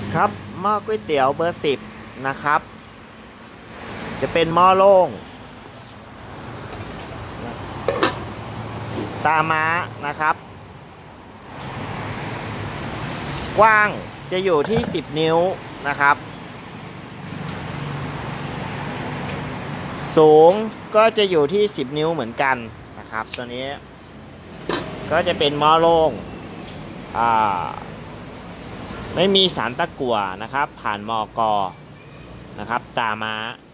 ครับหม้อก๋วยเตี๋ยวเบอร์10นะครับจะเป็นหม้อโล่งตาม้านะครับกว้างจะอยู่ที่10นิ้วนะครับสูงก็จะอยู่ที่10นิ้วเหมือนกันนะครับตัวนี้ก็จะเป็นหม้อโล่งไม่มีสารตะกั่วนะครับผ่านมกนะครับตาม้า